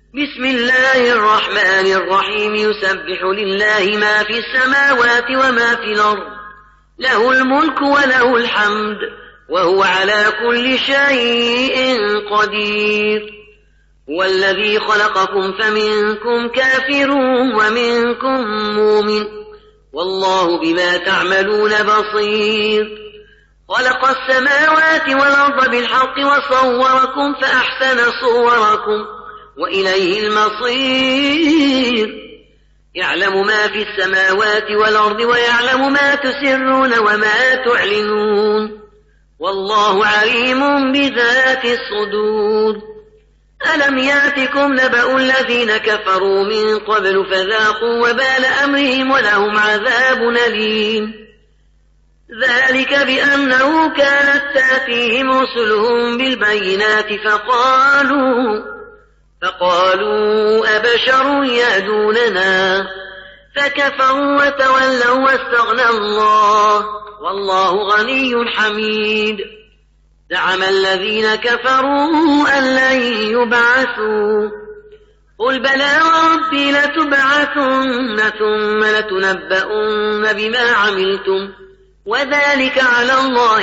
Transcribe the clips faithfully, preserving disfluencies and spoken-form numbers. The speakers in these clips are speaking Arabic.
بسم الله الرحمن الرحيم يسبح لله ما في السماوات وما في الأرض له الملك وله الحمد وهو على كل شيء قدير هو الذي خلقكم فمنكم كافر ومنكم مؤمن والله بما تعملون بصير خلق السماوات والأرض بالحق وصوركم فأحسن صوركم وإليه المصير يعلم ما في السماوات والأرض ويعلم ما تسرون وما تعلنون والله عليم بذات الصدور ألم يأتكم نبأ الذين كفروا من قبل فذاقوا وبال أمرهم ولهم عذاب أليم ذلك بأنه كانت تأتيهم رسلهم بالبينات فقالوا فقالوا أبشر يهدوننا فكفروا وتولوا واستغنى الله والله غني حميد زعم الذين كفروا أن لن يبعثوا قل بلى وربي لتبعثن ثم لتنبؤن بما عملتم وذلك على الله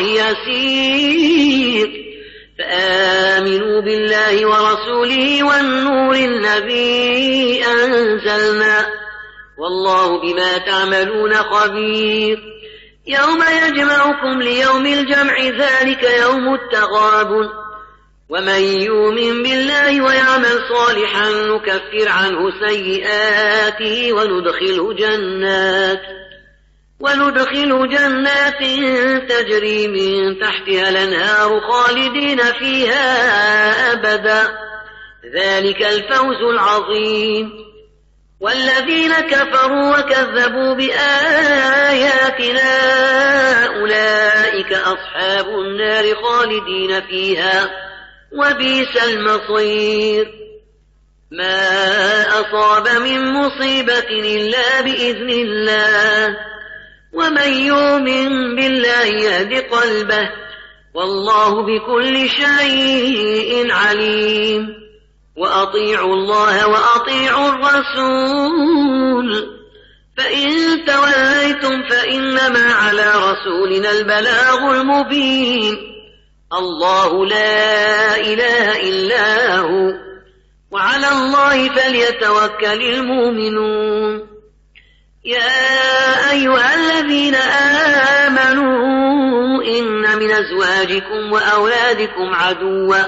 يسير فآمنوا بالله ورسوله والنور الذي أنزلنا والله بما تعملون خبير يوم يجمعكم ليوم الجمع ذلك يوم التغابن ومن يؤمن بالله ويعمل صالحا نكفر عنه سيئاته وندخله جنات وندخل جنات تجري من تحتها الأنهار خالدين فيها أبدا ذلك الفوز العظيم والذين كفروا وكذبوا بآياتنا أولئك أصحاب النار خالدين فيها وبئس المصير ما أصاب من مصيبة إلا بإذن الله ومن يؤمن بالله يهد قلبه والله بكل شيء عليم وأطيعوا الله وأطيعوا الرسول فإن توليتم فإنما على رسولنا البلاغ المبين الله لا إله إلا هو وعلى الله فليتوكل المؤمنون يا أيها الذين آمنوا إن من أزواجكم وأولادكم عدوا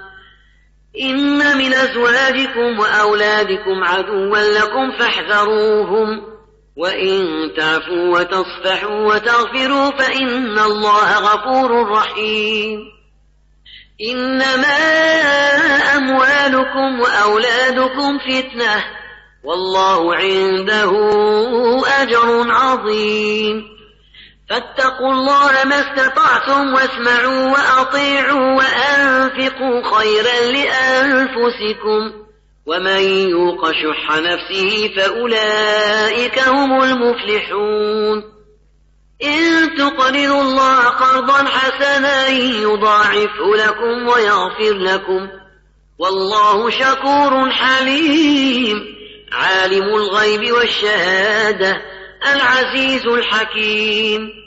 إن من أزواجكم وأولادكم عدوا لكم فاحذروهم وإن تعفوا وتصفحوا وتغفروا فإن الله غفور رحيم إنما أموالكم وأولادكم فتنة والله عنده أجر عظيم فاتقوا الله ما استطعتم واسمعوا وأطيعوا وأنفقوا خيرا لأنفسكم ومن يوق شح نفسه فأولئك هم المفلحون إن تقرضوا الله قرضا حسنا يضاعفه لكم ويغفر لكم والله شكور حليم عالم الغيب والشهادة العزيز الحكيم